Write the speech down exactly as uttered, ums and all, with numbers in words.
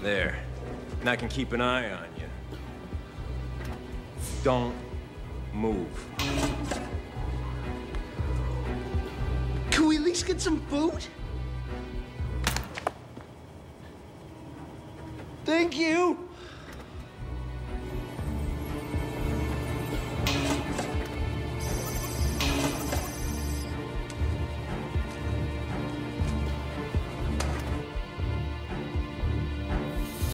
There. And I can keep an eye on you. Don't move. Can we at least get some food? Thank you.